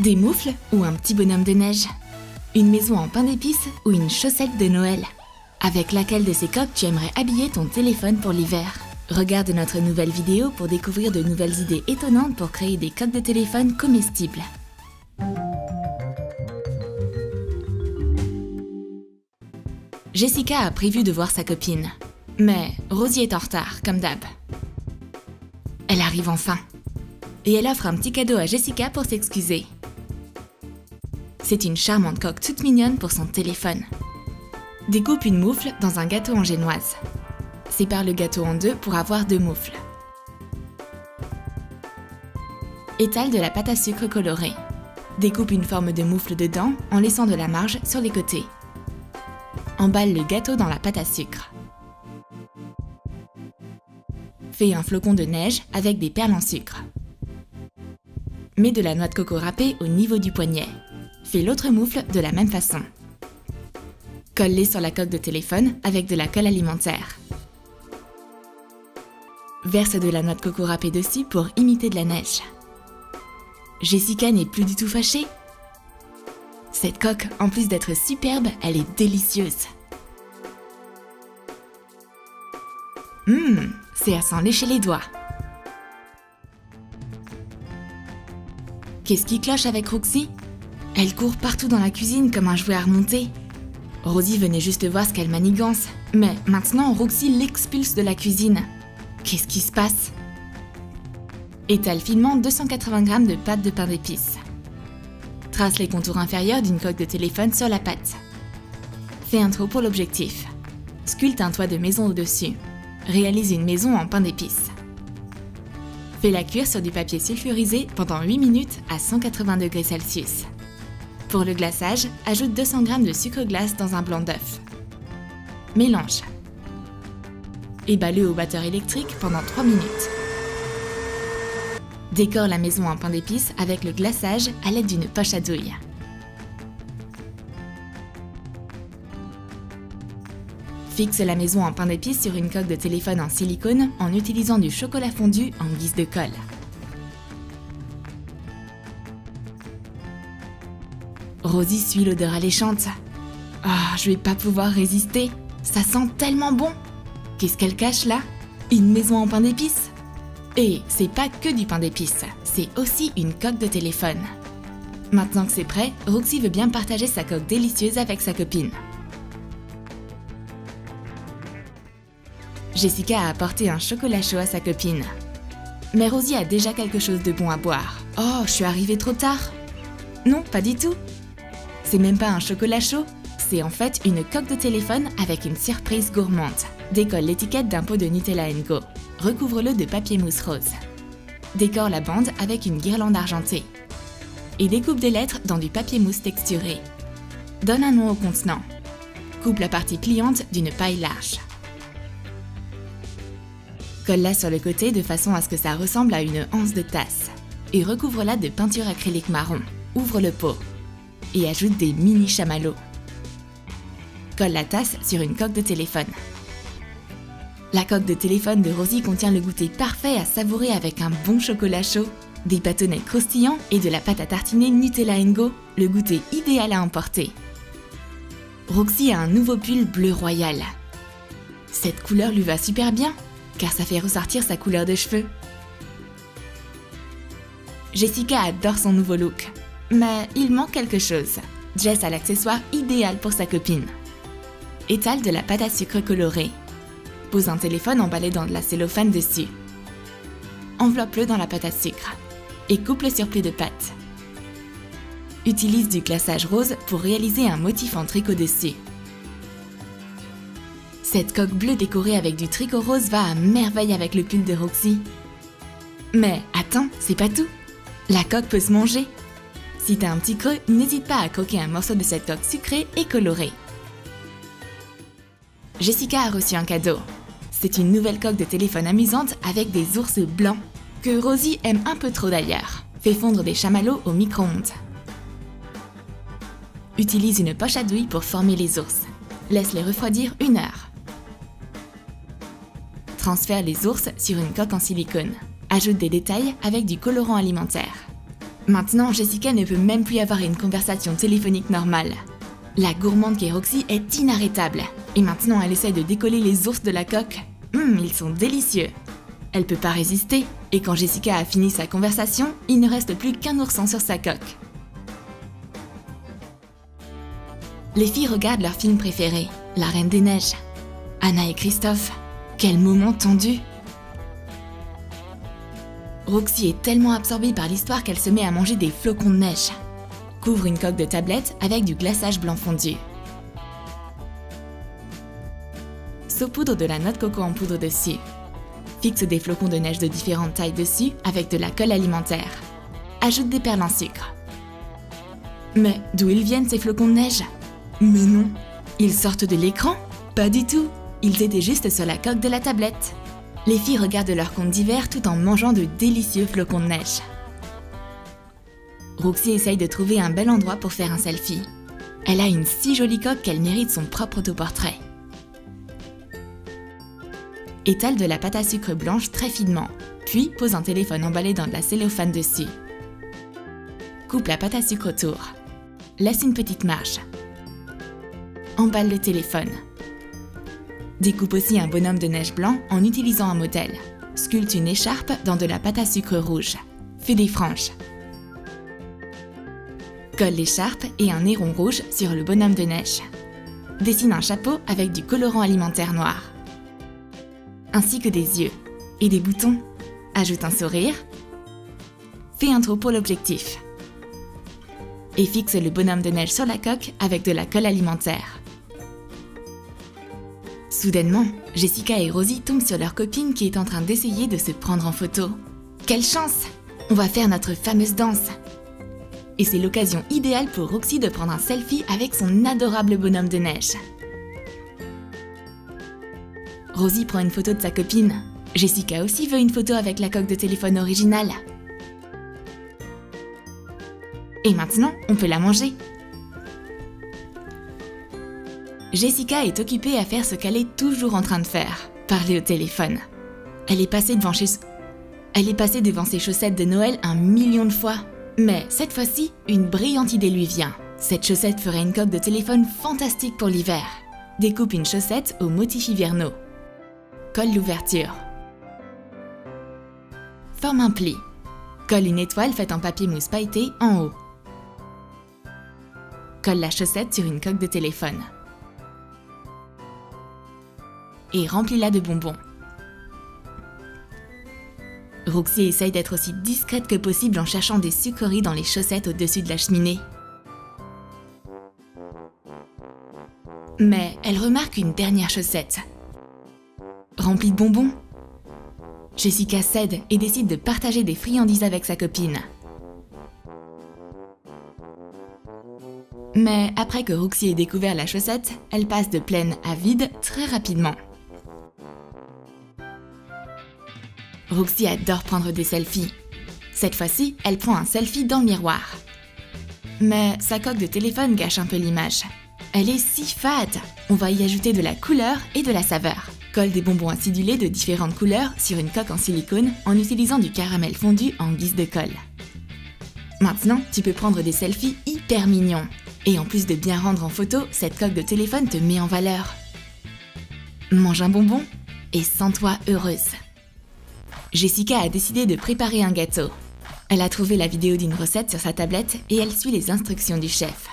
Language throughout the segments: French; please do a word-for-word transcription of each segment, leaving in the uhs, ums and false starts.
Des moufles ou un petit bonhomme de neige? Une maison en pain d'épices ou une chaussette de Noël? Avec laquelle de ces coques tu aimerais habiller ton téléphone pour l'hiver? Regarde notre nouvelle vidéo pour découvrir de nouvelles idées étonnantes pour créer des coques de téléphone comestibles. Jessica a prévu de voir sa copine. Mais Rosie est en retard, comme d'hab. Elle arrive enfin. Et elle offre un petit cadeau à Jessica pour s'excuser. C'est une charmante coque toute mignonne pour son téléphone. Découpe une moufle dans un gâteau en génoise. Sépare le gâteau en deux pour avoir deux moufles. Étale de la pâte à sucre colorée. Découpe une forme de moufle dedans en laissant de la marge sur les côtés. Emballe le gâteau dans la pâte à sucre. Fais un flocon de neige avec des perles en sucre. Mets de la noix de coco râpée au niveau du poignet. Fais l'autre moufle de la même façon. Colle-les sur la coque de téléphone avec de la colle alimentaire. Verse de la noix de coco râpée dessus pour imiter de la neige. Jessica n'est plus du tout fâchée. Cette coque, en plus d'être superbe, elle est délicieuse. Hum, c'est à s'en lécher les doigts. Qu'est-ce qui cloche avec Roxy? Elle court partout dans la cuisine comme un jouet à remonter. Rosie venait juste voir ce qu'elle manigance, mais maintenant Roxy l'expulse de la cuisine. Qu'est-ce qui se passe? Étale finement deux cent quatre-vingts grammes de pâte de pain d'épices. Trace les contours inférieurs d'une coque de téléphone sur la pâte. Fais un trou pour l'objectif. Sculpte un toit de maison au-dessus. Réalise une maison en pain d'épices. Fais-la cuire sur du papier sulfurisé pendant huit minutes à cent quatre-vingts degrés Celsius. Pour le glaçage, ajoute deux cents grammes de sucre glace dans un blanc d'œuf. Mélange. Éballe-le au batteur électrique pendant trois minutes. Décore la maison en pain d'épices avec le glaçage à l'aide d'une poche à douille. Fixe la maison en pain d'épices sur une coque de téléphone en silicone en utilisant du chocolat fondu en guise de colle. Rosie suit l'odeur alléchante. Ah, oh, je vais pas pouvoir résister. Ça sent tellement bon. Qu'est-ce qu'elle cache là? Une maison en pain d'épices? Et c'est pas que du pain d'épices, c'est aussi une coque de téléphone. Maintenant que c'est prêt, Roxy veut bien partager sa coque délicieuse avec sa copine. Jessica a apporté un chocolat chaud à sa copine. Mais Rosie a déjà quelque chose de bon à boire. Oh, je suis arrivée trop tard. Non, pas du tout. C'est même pas un chocolat chaud, c'est en fait une coque de téléphone avec une surprise gourmande. Décolle l'étiquette d'un pot de Nutella and Go. Recouvre-le de papier mousse rose. Décore la bande avec une guirlande argentée. Et découpe des lettres dans du papier mousse texturé. Donne un nom au contenant. Coupe la partie pliante d'une paille large. Colle-la sur le côté de façon à ce que ça ressemble à une anse de tasse. Et recouvre-la de peinture acrylique marron. Ouvre le pot. Et ajoute des mini chamallows. Colle la tasse sur une coque de téléphone. La coque de téléphone de Rosie contient le goûter parfait à savourer avec un bon chocolat chaud, des bâtonnets croustillants et de la pâte à tartiner Nutella and Go, le goûter idéal à emporter. Roxy a un nouveau pull bleu royal. Cette couleur lui va super bien, car ça fait ressortir sa couleur de cheveux. Jessica adore son nouveau look, mais il manque quelque chose. Jess a l'accessoire idéal pour sa copine. Étale de la pâte à sucre colorée. Pose un téléphone emballé dans de la cellophane dessus. Enveloppe-le dans la pâte à sucre et coupe le surplus de pâte. Utilise du glaçage rose pour réaliser un motif en tricot dessus. Cette coque bleue décorée avec du tricot rose va à merveille avec le pull de Roxy. Mais attends, c'est pas tout. La coque peut se manger. Si t'as un petit creux, n'hésite pas à croquer un morceau de cette coque sucrée et colorée. Jessica a reçu un cadeau. C'est une nouvelle coque de téléphone amusante avec des ours blancs, que Rosie aime un peu trop d'ailleurs. Fais fondre des chamallows au micro-ondes. Utilise une poche à douille pour former les ours. Laisse-les refroidir une heure. Transfère les ours sur une coque en silicone. Ajoute des détails avec du colorant alimentaire. Maintenant, Jessica ne peut même plus avoir une conversation téléphonique normale. La gourmande qu'est Roxy est inarrêtable. Et maintenant, elle essaie de décoller les ours de la coque. Hum, ils sont délicieux. Elle peut pas résister, et quand Jessica a fini sa conversation, il ne reste plus qu'un ourson sur sa coque. Les filles regardent leur film préféré, La Reine des Neiges. Anna et Christophe, quel moment tendu! Roxy est tellement absorbée par l'histoire qu'elle se met à manger des flocons de neige. Couvre une coque de tablette avec du glaçage blanc fondu. Saupoudre de la noix de coco en poudre dessus. Fixe des flocons de neige de différentes tailles dessus avec de la colle alimentaire. Ajoute des perles en sucre. Mais d'où ils viennent ces flocons de neige? Mais non, ils sortent de l'écran? Pas du tout, ils étaient juste sur la coque de la tablette. Les filles regardent leurs contes d'hiver tout en mangeant de délicieux flocons de neige. Roxy essaye de trouver un bel endroit pour faire un selfie. Elle a une si jolie coque qu'elle mérite son propre autoportrait. Étale de la pâte à sucre blanche très finement, puis pose un téléphone emballé dans de la cellophane dessus. Coupe la pâte à sucre autour. Laisse une petite marge. Emballe le téléphone. Découpe aussi un bonhomme de neige blanc en utilisant un modèle. Sculpte une écharpe dans de la pâte à sucre rouge. Fais des franges. Colle l'écharpe et un néron rouge sur le bonhomme de neige. Dessine un chapeau avec du colorant alimentaire noir. Ainsi que des yeux et des boutons. Ajoute un sourire. Fais un trou pour l'objectif. Et fixe le bonhomme de neige sur la coque avec de la colle alimentaire. Soudainement, Jessica et Rosie tombent sur leur copine qui est en train d'essayer de se prendre en photo. Quelle chance! On va faire notre fameuse danse! Et c'est l'occasion idéale pour Roxy de prendre un selfie avec son adorable bonhomme de neige. Rosie prend une photo de sa copine. Jessica aussi veut une photo avec la coque de téléphone originale. Et maintenant, on peut la manger. Jessica est occupée à faire ce qu'elle est toujours en train de faire, parler au téléphone. Elle est passée devant chez... Elle est passée devant ses chaussettes de Noël un million de fois. Mais cette fois-ci, une brillante idée lui vient. Cette chaussette ferait une coque de téléphone fantastique pour l'hiver. Découpe une chaussette aux motifs hivernaux. Colle l'ouverture. Forme un pli. Colle une étoile faite en papier mousse pailleté en haut. Colle la chaussette sur une coque de téléphone. Et remplis-la de bonbons. Roxy essaye d'être aussi discrète que possible en cherchant des sucreries dans les chaussettes au-dessus de la cheminée. Mais elle remarque une dernière chaussette. Remplie de bonbons. Jessica cède et décide de partager des friandises avec sa copine. Mais après que Roxy ait découvert la chaussette, elle passe de pleine à vide très rapidement. Roxy adore prendre des selfies. Cette fois-ci, elle prend un selfie dans le miroir. Mais sa coque de téléphone gâche un peu l'image. Elle est si fade! On va y ajouter de la couleur et de la saveur. Colle des bonbons acidulés de différentes couleurs sur une coque en silicone en utilisant du caramel fondu en guise de colle. Maintenant, tu peux prendre des selfies hyper mignons. Et en plus de bien rendre en photo, cette coque de téléphone te met en valeur. Mange un bonbon et sens-toi heureuse. Jessica a décidé de préparer un gâteau. Elle a trouvé la vidéo d'une recette sur sa tablette et elle suit les instructions du chef.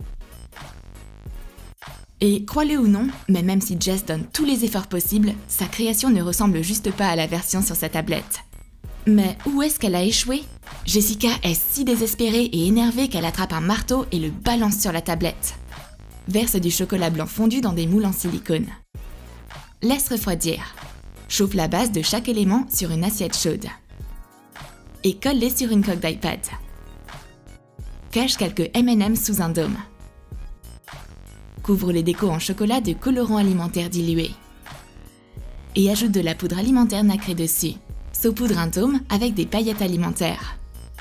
Et crois-le ou non, mais même si Jess donne tous les efforts possibles, sa création ne ressemble juste pas à la version sur sa tablette. Mais où est-ce qu'elle a échoué? Jessica est si désespérée et énervée qu'elle attrape un marteau et le balance sur la tablette. Verse du chocolat blanc fondu dans des moules en silicone. Laisse refroidir. Chauffe la base de chaque élément sur une assiette chaude. Et colle-les sur une coque d'iPad. Cache quelques M and M's sous un dôme. Couvre les décos en chocolat de colorant alimentaire dilué. Et ajoute de la poudre alimentaire nacrée dessus. Saupoudre un dôme avec des paillettes alimentaires.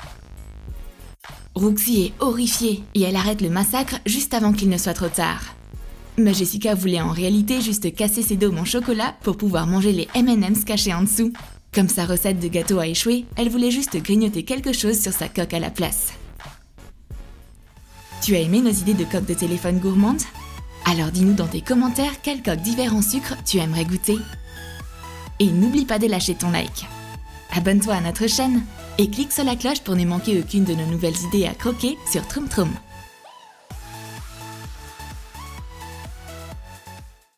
Roxy est horrifiée et elle arrête le massacre juste avant qu'il ne soit trop tard. Mais Jessica voulait en réalité juste casser ses dômes en chocolat pour pouvoir manger les M and M's cachés en dessous. Comme sa recette de gâteau a échoué, elle voulait juste grignoter quelque chose sur sa coque à la place. Tu as aimé nos idées de coques de téléphone gourmandes? Alors dis-nous dans tes commentaires quelle coque d'hiver en sucre tu aimerais goûter. Et n'oublie pas de lâcher ton like. Abonne-toi à notre chaîne et clique sur la cloche pour ne manquer aucune de nos nouvelles idées à croquer sur Troum Troum.